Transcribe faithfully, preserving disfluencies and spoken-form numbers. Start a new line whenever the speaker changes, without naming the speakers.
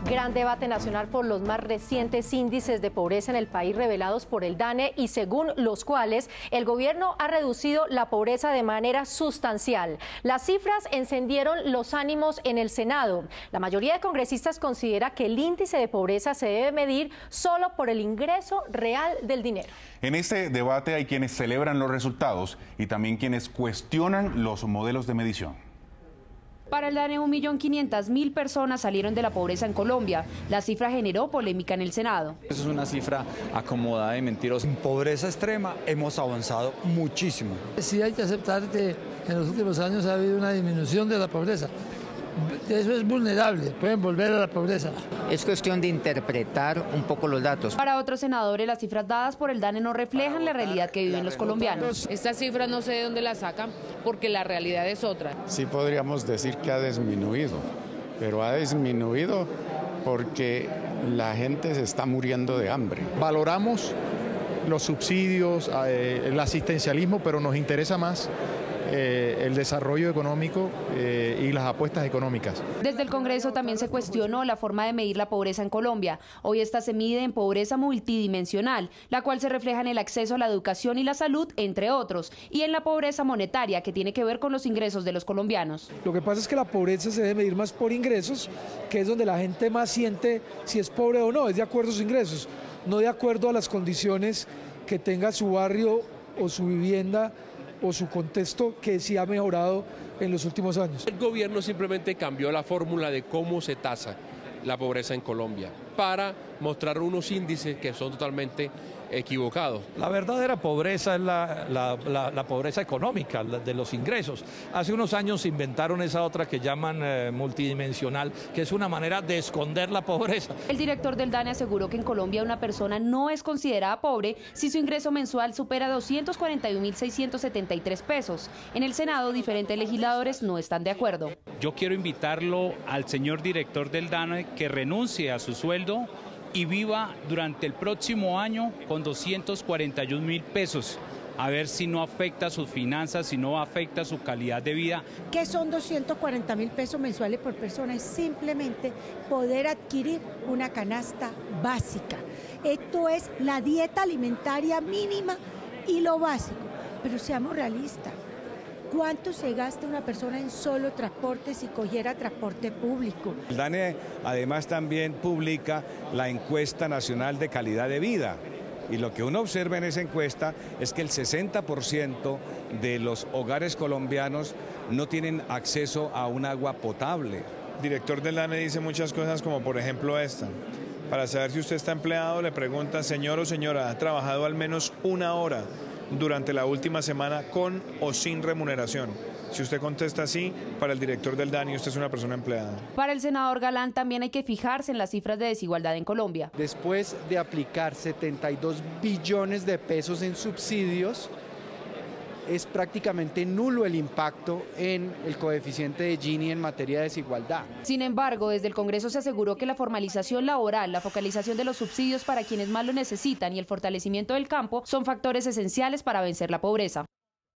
Gran debate nacional por los más recientes índices de pobreza en el país revelados por el DANE y según los cuales el gobierno ha reducido la pobreza de manera sustancial. Las cifras encendieron los ánimos en el Senado. La mayoría de congresistas considera que el índice de pobreza se debe medir solo por el ingreso real del dinero.
En este debate hay quienes celebran los resultados y también quienes cuestionan los modelos de medición.
Para el DANE, un millón quinientas mil personas salieron de la pobreza en Colombia. La cifra generó polémica en el Senado.
Eso es una cifra acomodada de mentirosos.
En pobreza extrema hemos avanzado muchísimo.
Sí hay que aceptar que en los últimos años ha habido una disminución de la pobreza. Eso es vulnerable, pueden volver a la pobreza.
Es cuestión de interpretar un poco los datos.
Para otros senadores, las cifras dadas por el DANE no reflejan la realidad que viven los colombianos.
Estas cifras no sé de dónde las sacan porque la realidad es otra.
Sí podríamos decir que ha disminuido, pero ha disminuido porque la gente se está muriendo de hambre.
Valoramos los subsidios, eh, el asistencialismo, pero nos interesa más Eh, el desarrollo económico eh, y las apuestas económicas.
Desde el Congreso también se cuestionó la forma de medir la pobreza en Colombia. Hoy esta se mide en pobreza multidimensional, la cual se refleja en el acceso a la educación y la salud, entre otros, y en la pobreza monetaria, que tiene que ver con los ingresos de los colombianos.
Lo que pasa es que la pobreza se debe medir más por ingresos, que es donde la gente más siente si es pobre o no, es de acuerdo a sus ingresos, no de acuerdo a las condiciones que tenga su barrio o su vivienda o su contexto, que sí ha mejorado en los últimos años.
El gobierno simplemente cambió la fórmula de cómo se tasa la pobreza en Colombia para mostrar unos índices que son totalmente equivocados.
La verdadera pobreza es la, la, la, la pobreza económica, la de los ingresos. Hace unos años inventaron esa otra que llaman eh, multidimensional, que es una manera de esconder la pobreza.
El director del DANE aseguró que en Colombia una persona no es considerada pobre si su ingreso mensual supera doscientos cuarenta y un mil seiscientos setenta y tres pesos. En el Senado, diferentes legisladores no están de acuerdo.
Yo quiero invitarlo al señor director del DANE que renuncie a su sueldo y viva durante el próximo año con doscientos cuarenta y un mil pesos, a ver si no afecta sus finanzas, si no afecta su calidad de vida.
¿Qué son doscientos cuarenta mil pesos mensuales por persona? Es simplemente poder adquirir una canasta básica. Esto es la dieta alimentaria mínima y lo básico, pero seamos realistas. ¿Cuánto se gasta una persona en solo transporte si cogiera transporte público?
El DANE además también publica la encuesta nacional de calidad de vida y lo que uno observa en esa encuesta es que el sesenta por ciento de los hogares colombianos no tienen acceso a un agua potable.
El director del DANE dice muchas cosas como por ejemplo esta. Para saber si usted está empleado le pregunta, señor o señora, ¿ha trabajado al menos una hora durante la última semana con o sin remuneración? Si usted contesta sí, para el director del DANE usted es una persona empleada.
Para el senador Galán también hay que fijarse en las cifras de desigualdad en Colombia.
Después de aplicar setenta y dos billones de pesos en subsidios, es prácticamente nulo el impacto en el coeficiente de Gini en materia de desigualdad.
Sin embargo, desde el Congreso se aseguró que la formalización laboral, la focalización de los subsidios para quienes más lo necesitan y el fortalecimiento del campo son factores esenciales para vencer la pobreza.